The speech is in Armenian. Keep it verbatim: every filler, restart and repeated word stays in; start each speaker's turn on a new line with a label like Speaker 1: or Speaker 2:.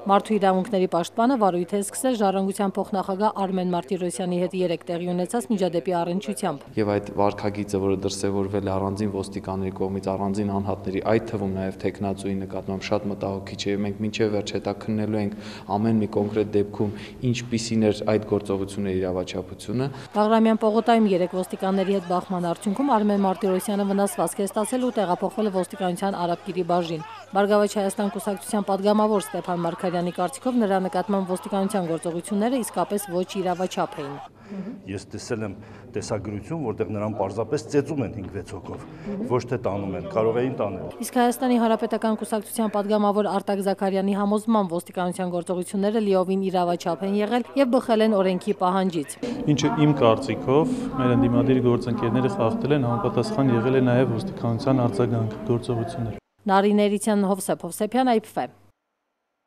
Speaker 1: Մարդու իրավունքների պաշտպանը վարույթ է սկսել Ժառանգության փոխնախագահ Արմեն Մարտիրոսյանի հետ երեկ տեղի ունեցած միջադեպի առնչությամբ։
Speaker 2: Եվ այդ վարքագիծը, որը դրսևորվել է առանձին ոստիկանների կողմից, առանձին անհատների, այդ թվում նաև թեկնածուի նկատմամբ շատ մտահոգիչ է, եւ մենք մինչև վերջ հետաքննելու ենք ամեն մի կոնկրետ դեպքում ինչպիսին էր այդ գործողությունների իրավաչափությունը։
Speaker 1: Բաղրամյան պողոտայում երեք ոստիկանների հետ բախման արդյունքում Արմեն Մարտիրոսյանը վնասվածք է ստացել ու տեղափոխվել է ոստիկանության Արաբկիրի բաժին։ Բարգավաճ Հայաստան կուսակցության падգամավոր Ստեփան Մարգարյանի կարծիքով նրա նկատմամբ ոստիկանության գործողությունները իսկապես ոչ իրավաչափ էին։
Speaker 3: Ես տեսել եմ տեսագրություն, որտեղ նրան պարզապես ծեծում են հինգ-վեց հոգով, ոչ թե տանում են, կարող էին տանել։
Speaker 1: Իսկ Հայաստանի Հանրապետական կուսակցության падգամավոր Արտակ Զաքարյանի համոզմամբ ոստիկանության գործողությունները լիովին իրավաչափ են եղել եւ բխել են օրենքի պահանջից։
Speaker 4: Ինչը իմ կարծիքով մեր ընդդիմադիր գործընկերները խախտել են, համապատասխան եղել է նաեւ ոստիկանության արձագանք գործողություններ։
Speaker 1: Նարինե Էրիցյան, Հովսեփ Հովսեփյան, Այ Փ Ֆ։